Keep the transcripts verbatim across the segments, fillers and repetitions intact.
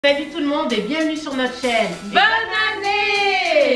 Salut tout le monde et bienvenue sur notre chaîne. Bonne année!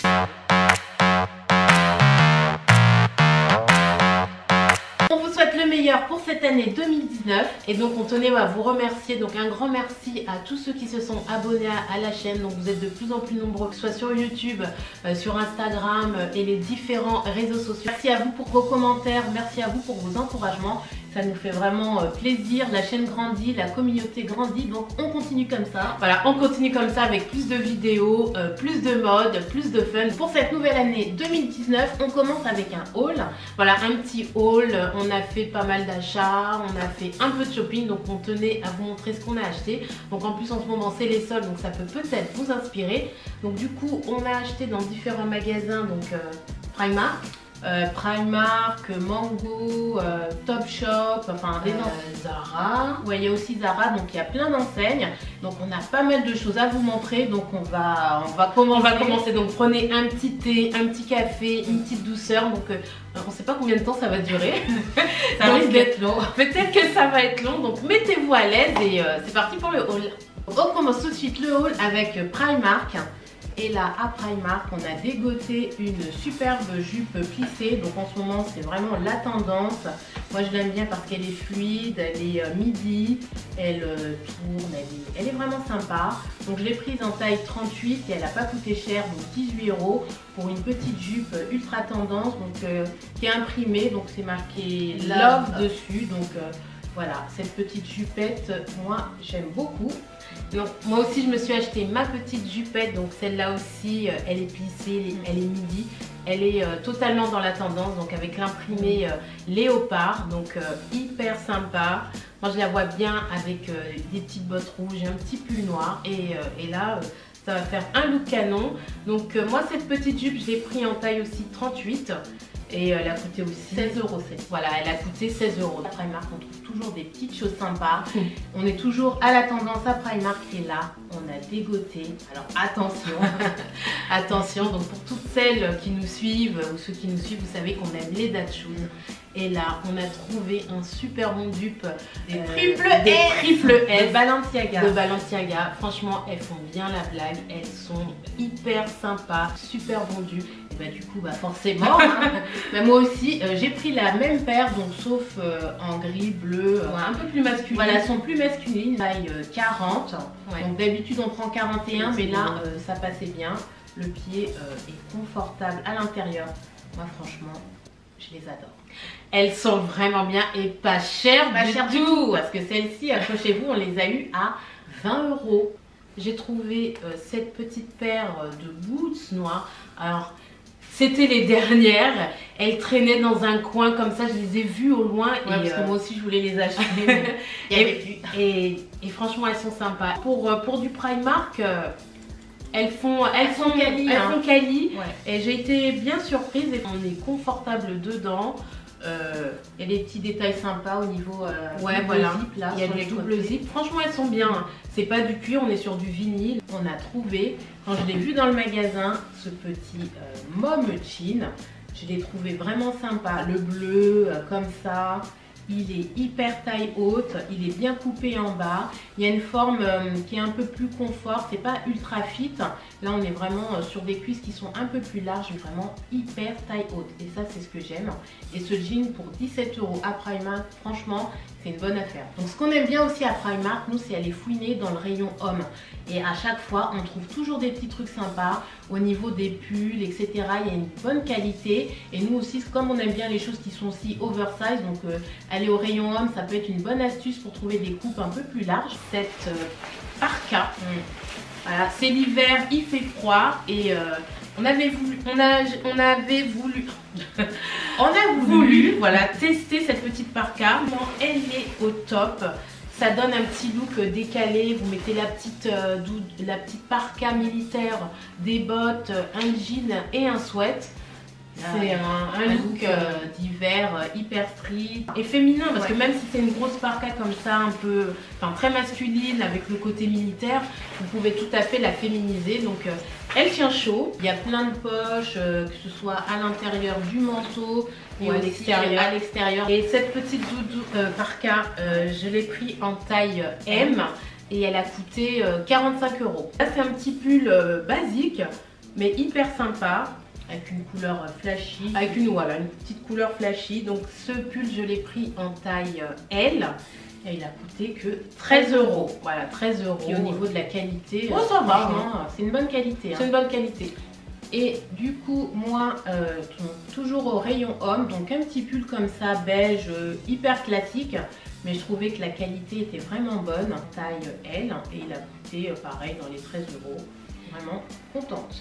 On vous souhaite le meilleur pour cette année deux mille dix-neuf et donc on tenait à vous remercier, donc un grand merci à tous ceux qui se sont abonnés à, à la chaîne. Donc vous êtes de plus en plus nombreux, que ce soit sur YouTube, euh, sur Instagram euh, et les différents réseaux sociaux. Merci à vous pour vos commentaires, merci à vous pour vos encouragements. Ça nous fait vraiment euh, plaisir, la chaîne grandit, la communauté grandit, donc on continue comme ça. Voilà, on continue comme ça avec plus de vidéos, euh, plus de mode, plus de fun. Pour cette nouvelle année deux mille dix-neuf, on commence avec un haul. Voilà, un petit haul, on a fait pas mal d'achats, on a fait un peu de shopping, donc on tenait à vous montrer ce qu'on a acheté. Donc en plus en ce moment c'est les soldes, donc ça peut peut-être vous inspirer. Donc du coup, on a acheté dans différents magasins, donc euh, Primark. Euh, Primark, Mango, euh, Topshop, enfin des euh, Zara. Ouais, il y a aussi Zara, donc il y a plein d'enseignes. Donc on a pas mal de choses à vous montrer. Donc on va, on va commencer. On va commencer. Donc prenez un petit thé, un petit café, une petite douceur. Donc euh, on sait pas combien de temps ça va durer. Ça risque d'être long. Peut-être que ça va être long. Donc mettez-vous à l'aise et euh, c'est parti pour le haul. On commence tout de suite le haul avec Primark. Et là, à Primark, on a dégoté une superbe jupe plissée. Donc en ce moment, c'est vraiment la tendance. Moi, je l'aime bien parce qu'elle est fluide, elle est euh, midi, elle euh, tourne, elle est, elle est vraiment sympa. Donc je l'ai prise en taille trente-huit et elle n'a pas coûté cher, donc dix-huit euros pour une petite jupe ultra tendance, donc euh, qui est imprimée. Donc c'est marqué Love, Love dessus. Donc euh, voilà, cette petite jupette, moi, j'aime beaucoup. Donc moi aussi je me suis acheté ma petite jupette, donc celle-là aussi euh, elle est plissée, elle est, elle est midi, elle est euh, totalement dans la tendance, donc avec l'imprimé euh, léopard, donc euh, hyper sympa. Moi je la vois bien avec euh, des petites bottes rouges et un petit pull noir et, euh, et là euh, ça va faire un look canon. Donc euh, moi cette petite jupe je l'ai pris en taille aussi trente-huit. Et elle a coûté aussi seize euros. Voilà, elle a coûté seize euros. À Primark, on trouve toujours des petites choses sympas. Mmh. On est toujours à la tendance à Primark. Et là, on a dégoté. Alors attention, attention. Donc pour toutes celles qui nous suivent ou ceux qui nous suivent, vous savez qu'on aime les date shoes. Et là, on a trouvé un super bon dupe des euh, triple S, des triple S de Balenciaga. De Balenciaga. Franchement, elles font bien la blague. Elles sont hyper sympas, super bon dupe. Et bah du coup, bah forcément, hein, bah, moi aussi, euh, j'ai pris la même paire, donc sauf euh, en gris, bleu, ouais, un peu plus masculine. Voilà, elles sont plus masculines, taille euh, quarante. Ouais. Donc d'habitude, on prend quarante et un, mais là, euh, ça passait bien. Le pied euh, est confortable à l'intérieur. Moi, franchement, je les adore. Elles sont vraiment bien et pas chères pas du cher tout, tout, parce que celles-ci, accrochez-vous, on les a eues à vingt euros. J'ai trouvé euh, cette petite paire de boots noirs. Alors, c'était les dernières. Elles traînaient dans un coin comme ça, je les ai vues au loin. Ouais, et parce euh... que moi aussi, je voulais les acheter. Mais... et, et, et franchement, elles sont sympas. Pour, pour du Primark, euh, elles font, elles, elles font quali. Elles hein. font quali. Ouais. Et j'ai été bien surprise. Et on est confortable dedans. Euh, il y a des petits détails sympas au niveau euh, ouais, voilà. zip là, il y a des doubles zip. Franchement, elles sont bien. C'est pas du cuir, on est sur du vinyle. On a trouvé, quand je l'ai vu dans le magasin, ce petit euh, mom jean. Je l'ai trouvé vraiment sympa. Le bleu, euh, comme ça. Il est hyper taille haute, il est bien coupé en bas. Il y a une forme euh, qui est un peu plus confort, c'est pas ultra fit. Là on est vraiment euh, sur des cuisses qui sont un peu plus larges, mais vraiment hyper taille haute. Et ça c'est ce que j'aime. Et ce jean pour dix-sept euros à Primark, franchement c'est une bonne affaire. Donc ce qu'on aime bien aussi à Primark, nous c'est aller fouiner dans le rayon homme. Et à chaque fois on trouve toujours des petits trucs sympas au niveau des pulls, et cetera. Il y a une bonne qualité. Et nous aussi, comme on aime bien les choses qui sont aussi oversize, donc euh, aller au rayon homme, ça peut être une bonne astuce pour trouver des coupes un peu plus larges. Cette euh, parka, mm. voilà, c'est l'hiver, il fait froid et euh, on avait voulu, on a, on avait voulu, on a voulu, voilà, tester cette petite parka. Elle est au top. Ça donne un petit look décalé. Vous mettez la petite, euh, la petite parka militaire, des bottes, un jean et un sweat. C'est un, un, un look euh, d'hiver euh, hyper street et féminin parce ouais. que même si c'est une grosse parka comme ça, un peu, enfin très masculine avec le côté militaire, vous pouvez tout à fait la féminiser. Donc euh, elle tient chaud. Il y a plein de poches, euh, que ce soit à l'intérieur du manteau et à l'extérieur. À l'extérieur. Et cette petite doudou euh, parka, euh, je l'ai pris en taille M. et elle a coûté euh, quarante-cinq euros. Là c'est un petit pull euh, basique mais hyper sympa avec une couleur flashy, avec une voilà une petite couleur flashy. Donc ce pull je l'ai pris en taille euh, L et il a coûté que treize euros. Voilà, treize euros. Et au niveau de la qualité, oh, ça va, hein. C'est une bonne qualité. Hein. C'est une bonne qualité. Et du coup, moi, euh, toujours au rayon homme, donc un petit pull comme ça, beige, euh, hyper classique. Mais je trouvais que la qualité était vraiment bonne, taille L, et il a coûté euh, pareil dans les treize euros. Vraiment contente.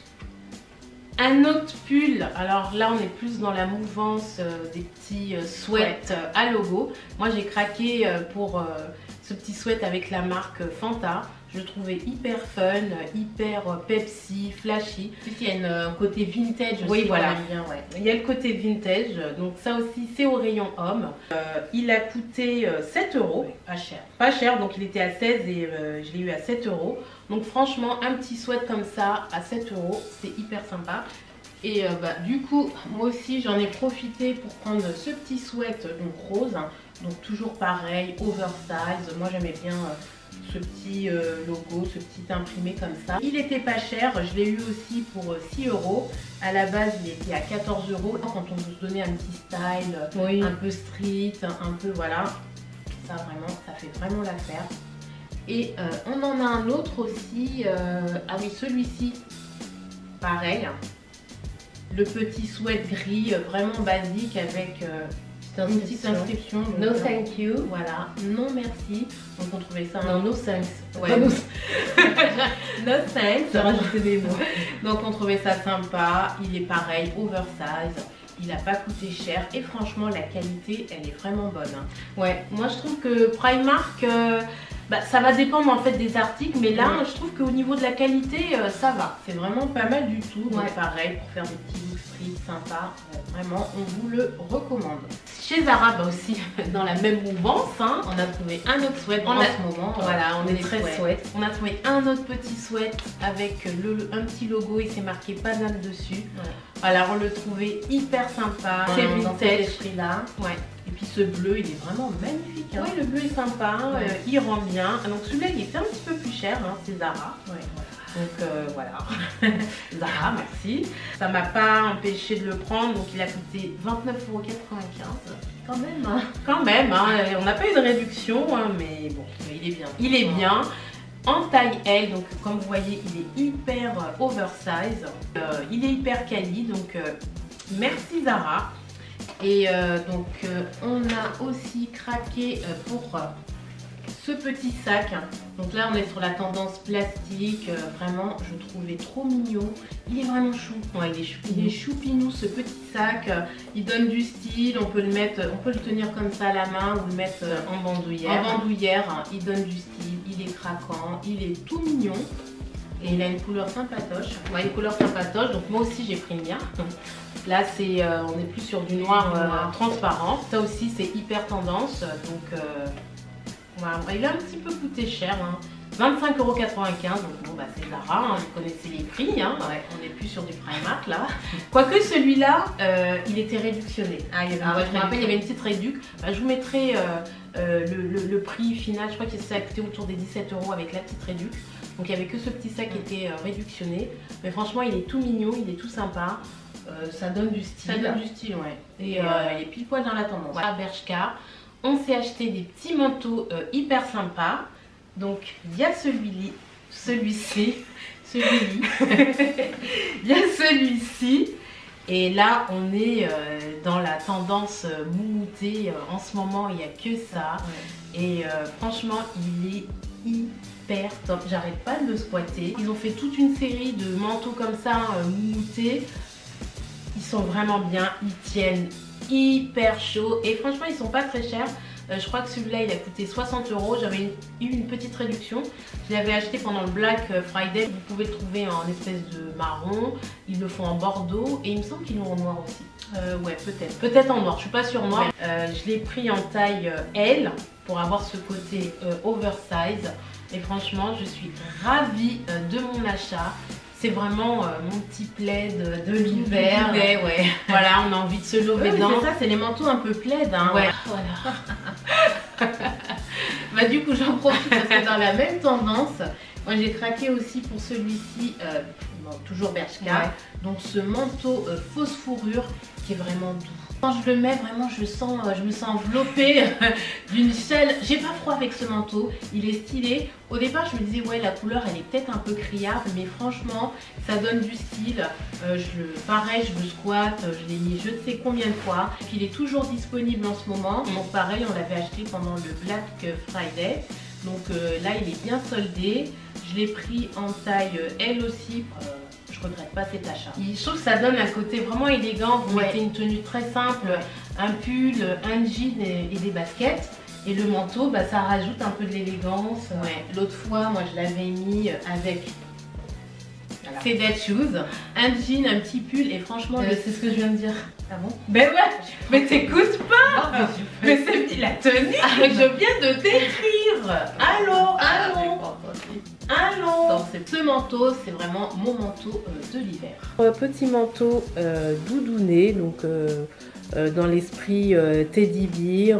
Un autre pull, alors là on est plus dans la mouvance euh, des petits euh, sweats euh, à logo. Moi j'ai craqué euh, pour euh, ce petit sweat avec la marque Fanta. Je le trouvais hyper fun, hyper Pepsi, flashy. Il y a une, un côté vintage aussi. Oui, voilà. Bien, ouais. Il y a le côté vintage, donc ça aussi c'est au rayon homme. Euh, il a coûté euh, sept euros. Oui, pas cher. Pas cher, donc il était à seize et euh, je l'ai eu à sept euros. Donc franchement, un petit sweat comme ça à sept euros, c'est hyper sympa. Et euh, bah, du coup, moi aussi j'en ai profité pour prendre ce petit sweat donc rose. Hein. Donc toujours pareil, oversize. Moi j'aimais bien... Euh, ce petit euh, logo, ce petit imprimé comme ça. Il était pas cher, je l'ai eu aussi pour euh, six euros. À la base, il était à quatorze euros. Quand on veut se donner un petit style, oui. Un peu street, un peu voilà, ça vraiment, ça fait vraiment l'affaire. Et euh, on en a un autre aussi, euh, ah oui, celui-ci, pareil. Le petit sweat gris, euh, vraiment basique avec... Euh, une petite inscription. Donc, no thank you. Voilà, non merci. Donc on trouvait ça... Non, no thanks. Ouais. No, no thanks. J'ai rajouté des mots. Donc on trouvait ça sympa. Il est pareil, oversize. Il n'a pas coûté cher. Et franchement, la qualité, elle est vraiment bonne. Hein. Ouais, moi je trouve que Primark... Euh, bah, ça va dépendre en fait des articles, mais là ouais. Je trouve qu'au niveau de la qualité euh, ça va, c'est vraiment pas mal du tout. Donc ouais. Pareil, pour faire des petits looks street sympas, euh, vraiment on vous le recommande. Chez Zara bah aussi dans la même mouvance, hein, on a trouvé un autre sweat on en a... ce moment. Voilà, on est très sweat. On a trouvé un autre petit sweat avec le, un petit logo, il s'est marqué Paname dessus. Ouais. Alors on le trouvait hyper sympa, c'est vintage là. Ouais. Et puis ce bleu, il est vraiment magnifique. Hein. Oui, le bleu est sympa, ouais. euh, il rend bien. Donc celui-là, il était un petit peu plus cher, hein, c'est Zara. Ouais, voilà. Donc euh, voilà, Zara, merci. Ça m'a pas empêché de le prendre, donc il a coûté vingt-neuf euros quatre-vingt-quinze. Quand même, hein. Quand même, hein. On n'a pas eu de réduction, hein, mais bon, mais il est bien. Il est bien. En taille L, donc comme vous voyez, il est hyper euh, oversize. Euh, il est hyper quali, donc euh, merci Zara. Et euh, donc euh, on a aussi craqué euh, pour euh, ce petit sac. Donc là on est sur la tendance plastique, euh, vraiment je trouvais trop mignon. Il est vraiment chou, ouais, il est choupinou. Il est choupinou ce petit sac, il donne du style, on peut le mettre, on peut le tenir comme ça à la main ou le mettre euh, en bandoulière. En bandoulière, hein, il donne du style, il est craquant, il est tout mignon. Et il a une couleur sympatoche, ouais, une couleur sympatoche, donc moi aussi j'ai pris le mien. Là c'est, euh, on est plus sur du noir euh, transparent. Ça aussi c'est hyper tendance, donc euh, voilà. Il a un petit peu coûté cher, hein. vingt-cinq euros quatre-vingt-quinze, donc bon bah c'est Zara, hein, vous connaissez les prix, hein. Ouais, on n'est plus sur du Primark là. Quoique celui-là, euh, il était réductionné. Ah, il y avait ah, ouais, je me rappelle, il y avait une petite réduc. Bah, je vous mettrai euh, euh, le, le, le prix final, je crois que ça a coûté autour des dix-sept euros avec la petite réduc. Donc il n'y avait que ce petit sac qui était euh, réductionné. Mais franchement il est tout mignon, il est tout sympa. Euh, ça donne du style. Ça donne du style, ouais. Et, euh, euh, il est pile poil dans la tendance. À Bershka, on s'est acheté des petits manteaux euh, hyper sympas. Donc il y a celui-ci, celui-ci, celui-ci. Il y a celui-ci. Et là on est euh, dans la tendance euh, moumoutée. Euh, en ce moment il n'y a que ça. Ouais. Et euh, franchement il est hyper top. J'arrête pas de le squatter. Ils ont fait toute une série de manteaux comme ça, euh, moumoutés. Ils sont vraiment bien, ils tiennent hyper chaud et franchement ils sont pas très chers. Euh, je crois que celui-là il a coûté soixante euros. J'avais eu une petite réduction. Je l'avais acheté pendant le Black Friday. Vous pouvez le trouver en espèce de marron. Ils le font en bordeaux et il me semble qu'ils l'ont en noir aussi. Euh, ouais, peut-être. Peut-être en noir. Je suis pas sûre noir. Euh, je l'ai pris en taille L pour avoir ce côté euh, oversize. Et franchement, je suis ravie euh, de mon achat. C'est vraiment euh, mon petit plaid de, de l'hiver. Ouais. Voilà, on a envie de se lever ouais, dedans. C'est ça, c'est les manteaux un peu plaid. Hein. Ouais. Voilà. Bah du coup j'en profite parce que dans la même tendance, moi j'ai craqué aussi pour celui-ci, euh, bon, toujours Bershka, ouais. Donc ce manteau euh, fausse fourrure qui est vraiment doux. Quand je le mets vraiment je sens, je me sens enveloppée d'une chaleur. J'ai pas froid avec ce manteau, il est stylé. Au départ je me disais ouais la couleur elle est peut-être un peu criarde, mais franchement ça donne du style. Euh, je le, pareil je le squatte, je l'ai mis je ne sais combien de fois. Il est toujours disponible en ce moment. Donc pareil on l'avait acheté pendant le Black Friday. Donc euh, là il est bien soldé. Je l'ai pris en taille L aussi. Euh, Je regrette pas cet achat. Je trouve que ça donne un côté vraiment élégant. Vous ouais. mettez une tenue très simple, un pull, un jean et, et des baskets. Et le manteau, bah, ça rajoute un peu de l'élégance. Ouais. L'autre fois, moi je l'avais mis avec voilà. Ces dead shoes, un jean, un petit pull et franchement, euh, c'est ce que je viens de dire. Ah bon? Ben ouais, mais t'écoutes pas. Non, mais, mais c'est la tenue ah, que je viens de décrire. Allô, allô. Allons. Ce manteau, c'est vraiment mon manteau euh, de l'hiver. Un petit manteau euh, doudouné, donc euh, euh, dans l'esprit euh, Teddy Bear.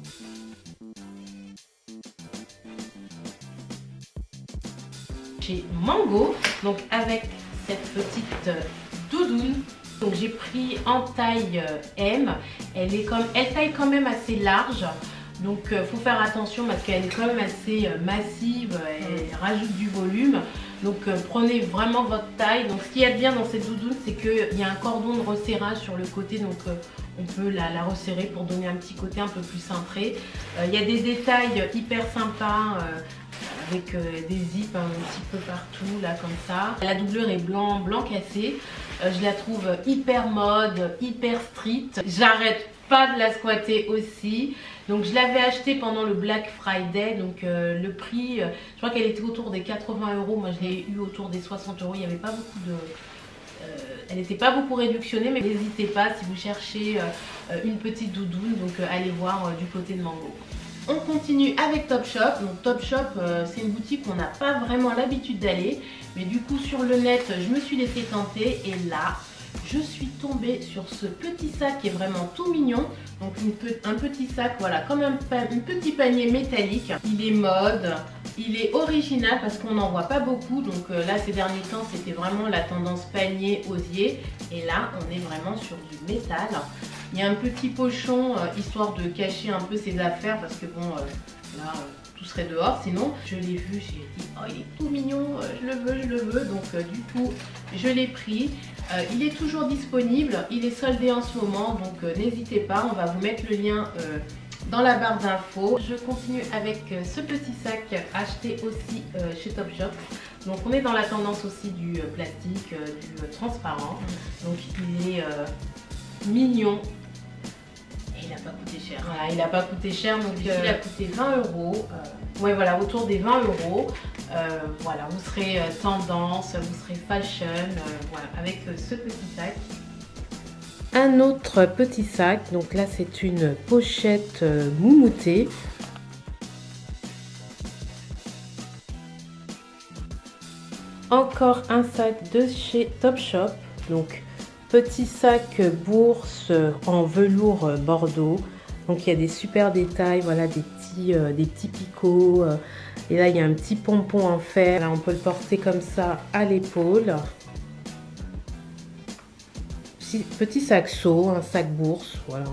Chez Mango, donc avec cette petite euh, doudoune. Donc j'ai pris en taille euh, M. Elle est comme, elle taille quand même assez large. Donc il euh, faut faire attention parce qu'elle est quand même assez euh, massive, elle mmh. rajoute du volume. Donc euh, prenez vraiment votre taille. Donc ce qu'il y a de bien dans cette doudoune, c'est qu'il y a un cordon de resserrage sur le côté. Donc euh, on peut la, la resserrer pour donner un petit côté un peu plus cintré. Euh, il y a des détails hyper sympas euh, avec euh, des zips un petit peu partout là comme ça. La doublure est blanc, blanc cassé. Euh, je la trouve hyper mode, hyper street. J'arrête pas de la squatter aussi. Donc je l'avais acheté pendant le Black Friday, donc euh, le prix, euh, je crois qu'elle était autour des quatre-vingts euros, moi je l'ai eu autour des soixante euros, il n'y avait pas beaucoup de... Euh, elle n'était pas beaucoup réductionnée, mais n'hésitez pas si vous cherchez euh, une petite doudoune, donc euh, allez voir euh, du côté de Mango. On continue avec Topshop. Donc Topshop, euh, c'est une boutique qu'on n'a pas vraiment l'habitude d'aller, mais du coup sur le net, je me suis laissé tenter et là... je suis tombée sur ce petit sac qui est vraiment tout mignon. Donc une pe un petit sac, voilà, comme un, un petit panier métallique. Il est mode, il est original parce qu'on n'en voit pas beaucoup. Donc euh, là, ces derniers temps, c'était vraiment la tendance panier osier. Et là, on est vraiment sur du métal. Il y a un petit pochon, euh, histoire de cacher un peu ses affaires parce que bon, euh, là... Euh, tout serait dehors, sinon je l'ai vu, j'ai dit oh il est tout mignon, euh, je le veux, je le veux, donc euh, du coup je l'ai pris. Euh, il est toujours disponible, il est soldé en ce moment, donc euh, n'hésitez pas, on va vous mettre le lien euh, dans la barre d'infos. Je continue avec euh, ce petit sac acheté aussi euh, chez Topshop. Donc on est dans la tendance aussi du euh, plastique, euh, du euh, transparent, donc il est euh, mignon. Il n'a pas coûté cher. Voilà, il n'a pas coûté cher, donc euh, il a coûté vingt euros. Euh, ouais, voilà, autour des vingt euros. Euh, voilà, vous serez euh, tendance, vous serez fashion, euh, voilà, avec euh, ce petit sac. Un autre petit sac, donc là c'est une pochette euh, moumoutée. Encore un sac de chez Topshop, donc petit sac bourse en velours bordeaux. Donc il y a des super détails, voilà, des petits, euh, des petits picots. Euh, et là il y a un petit pompon en fer. Là on peut le porter comme ça à l'épaule. Petit, petit sac seau, un sac bourse, voilà.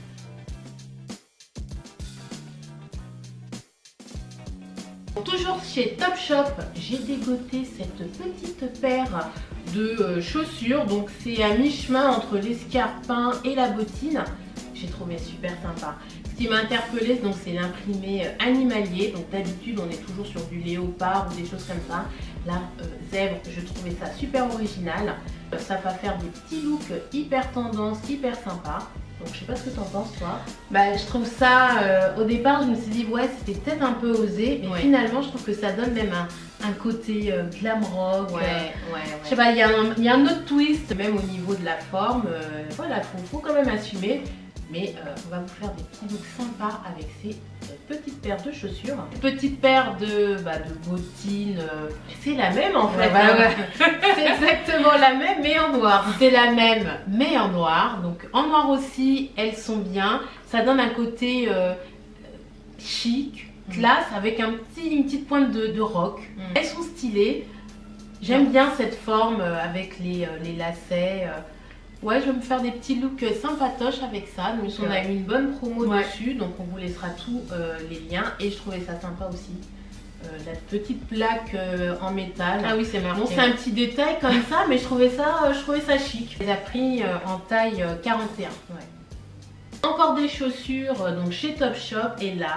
Toujours chez Topshop, j'ai dégoté cette petite paire de euh, chaussures. Donc c'est à mi-chemin entre l'escarpin et la bottine. J'ai trouvé super sympa. Ce qui m'a interpellée, donc c'est l'imprimé animalier. Donc d'habitude on est toujours sur du léopard ou des choses comme ça. Là, euh, zèbre, je trouvais ça super original. Ça va faire des petits looks hyper tendance, hyper sympa. Donc je sais pas ce que t'en penses toi. Bah je trouve ça, euh, au départ je me suis dit ouais c'était peut-être un peu osé, mais ouais. Finalement je trouve que ça donne même un, un côté euh, glam rock. Ouais, euh, ouais, ouais. Je sais pas, il y, y a un autre twist, même au niveau de la forme. Euh, voilà, faut, faut quand même assumer. Mais euh, on va vous faire des petits looks sympas avec ces euh, petites paires de chaussures. Petite paire de, bah, de bottines. Euh, c'est la même en fait. Ouais, bah, ouais. C'est exactement la même mais en noir. C'est la même mais en noir. Donc en noir aussi, elles sont bien. Ça donne un côté euh, chic, classe avec un petit, une petite pointe de, de rock. Mm. Elles sont stylées. J'aime bien cette forme avec les, les lacets. Ouais, je vais me faire des petits looks sympatoches avec ça. Donc on a eu une bonne promo ouais. dessus, donc on vous laissera tous euh, les liens. Et je trouvais ça sympa aussi. Euh, la petite plaque euh, en métal. Ah oui, c'est marrant. Bon, c'est un petit détail comme ça, mais je trouvais ça, euh, je trouvais ça chic. Elle a pris euh, en taille euh, quarante et un. Ouais. Encore des chaussures euh, donc chez Topshop. Et là,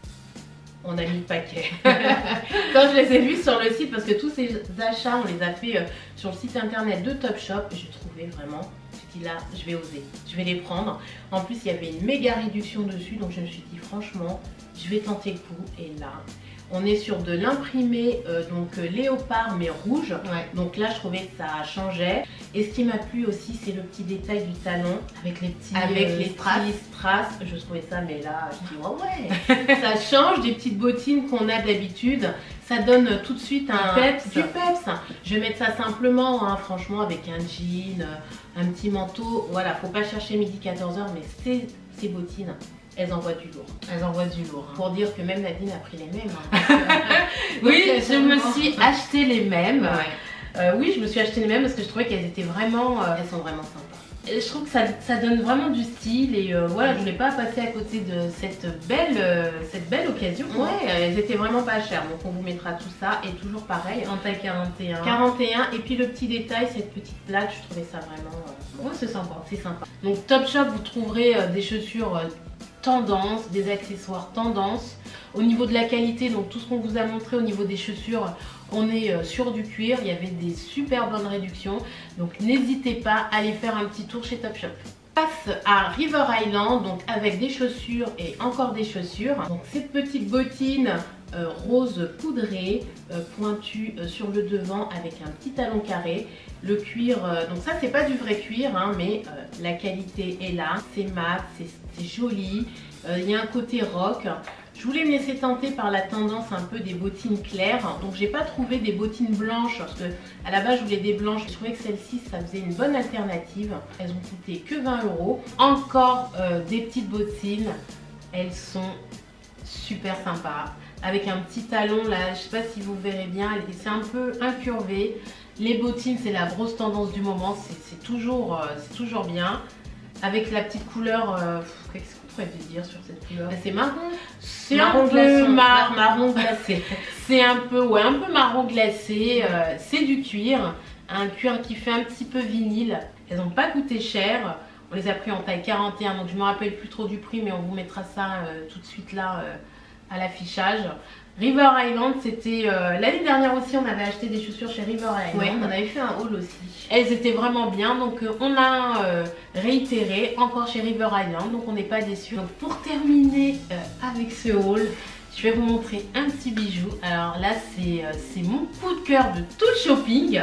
on a mis le paquet. Quand je les ai vus sur le site, parce que tous ces achats, on les a fait euh, sur le site internet de Topshop, j'ai trouvé vraiment, je me suis dit là, je vais oser, je vais les prendre. En plus, il y avait une méga réduction dessus, donc je me suis dit franchement, je vais tenter le coup. Et là, on est sur de l'imprimé euh, donc euh, léopard mais rouge. Ouais. Donc là, je trouvais que ça changeait. Et ce qui m'a plu aussi, c'est le petit détail du talon avec les petits avec euh, les strass. strass. Je trouvais ça, mais là, je dis ouais, ouais. Ça change des petites bottines qu'on a d'habitude. Ça donne tout de suite un du peps. Du peps. Je vais mettre ça simplement, hein, franchement, avec un jean, un petit manteau. Voilà, faut pas chercher midi quatorze heures, mais ces, ces bottines, elles envoient du lourd. Elles envoient du lourd. Hein. Pour dire que même Nadine a pris les mêmes. Hein. Oui, je me suis acheté les mêmes. Ouais. Euh, oui, je me suis acheté les mêmes parce que je trouvais qu'elles étaient vraiment... Euh, elles sont vraiment sympas. Et je trouve que ça, ça donne vraiment du style. Et euh, voilà, je voulais pas passer à côté de cette belle, euh, cette belle occasion. Ouais, elles étaient vraiment pas chères. Donc on vous mettra tout ça. Et toujours pareil. En taille quarante et un. quarante et un. Et puis le petit détail, cette petite plaque, je trouvais ça vraiment... Euh, ouais, c'est sympa. C'est sympa. Donc Topshop, vous trouverez euh, des chaussures... Euh, tendance, des accessoires tendance. Au niveau de la qualité, donc tout ce qu'on vous a montré au niveau des chaussures, on est euh, sur du cuir. Il y avait des super bonnes réductions, donc n'hésitez pas à aller faire un petit tour chez Topshop. Passe à River Island, donc avec des chaussures et encore des chaussures. Donc ces petites bottines euh, rose poudrées, euh, pointues euh, sur le devant avec un petit talon carré. Le cuir, euh, donc ça c'est pas du vrai cuir, hein, mais euh, la qualité est là, c'est mat, c'est joli, il euh, y a un côté rock. Je voulais me laisser tenter par la tendance un peu des bottines claires, donc j'ai pas trouvé des bottines blanches parce que à la base je voulais des blanches. Je trouvais que celle-ci ça faisait une bonne alternative. Elles ont coûté que vingt euros. Encore euh, des petites bottines, elles sont super sympas avec un petit talon là, je sais pas si vous verrez bien, c'est un peu incurvé. Les bottines, c'est la grosse tendance du moment, c'est toujours, euh, c'est toujours bien. Avec la petite couleur, euh, qu'est-ce qu'on pourrait dire sur cette couleur? C'est marron. C'est un peu mar marron glacé. C'est un peu, ouais, un peu marron glacé. Euh, c'est du cuir, un cuir qui fait un petit peu vinyle. Elles n'ont pas coûté cher. On les a pris en taille quarante et un, donc je me rappelle plus trop du prix, mais on vous mettra ça euh, tout de suite là euh, à l'affichage. River Island, c'était euh, l'année dernière aussi, on avait acheté des chaussures chez River Island. Ouais, on avait fait un haul aussi. Elles étaient vraiment bien, donc euh, on a euh, réitéré encore chez River Island, donc on n'est pas déçus. Donc pour terminer euh, avec ce haul, je vais vous montrer un petit bijou. Alors là, c'est euh, mon coup de cœur de tout le shopping.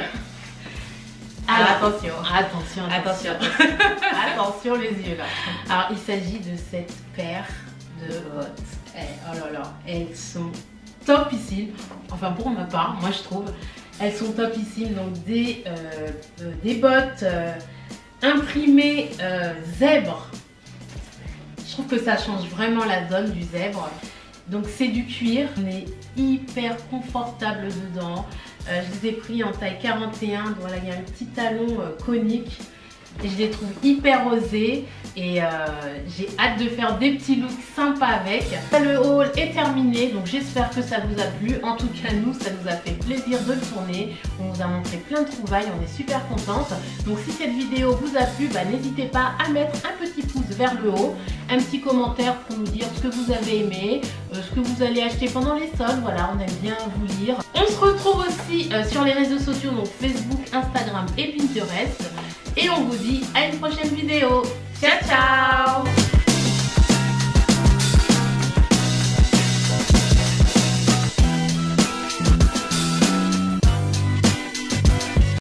Alors, attention, attention, attention, attention, attention les yeux là. Alors il s'agit de cette paire de bottes. Eh, oh là là, elles sont topissimes, enfin pour ma part, moi je trouve, elles sont topissimes. Donc des, euh, euh, des bottes euh, imprimées euh, zèbre. Je trouve que ça change vraiment la donne du zèbre. Donc c'est du cuir, on est hyper confortable dedans. Euh, je les ai pris en taille quarante et un, voilà, il y a un petit talon euh, conique. Et je les trouve hyper osés et euh, j'ai hâte de faire des petits looks sympas avec. Le haul est terminé, donc j'espère que ça vous a plu. En tout cas nous, ça nous a fait plaisir de le tourner. On vous a montré plein de trouvailles, on est super contente. Donc si cette vidéo vous a plu, bah, n'hésitez pas à mettre un petit pouce vers le haut, un petit commentaire pour nous dire ce que vous avez aimé, euh, ce que vous allez acheter pendant les soldes. Voilà, on aime bien vous lire. On se retrouve aussi euh, sur les réseaux sociaux, donc Facebook, Instagram et Pinterest. Et on vous dit à une prochaine vidéo. Ciao ciao!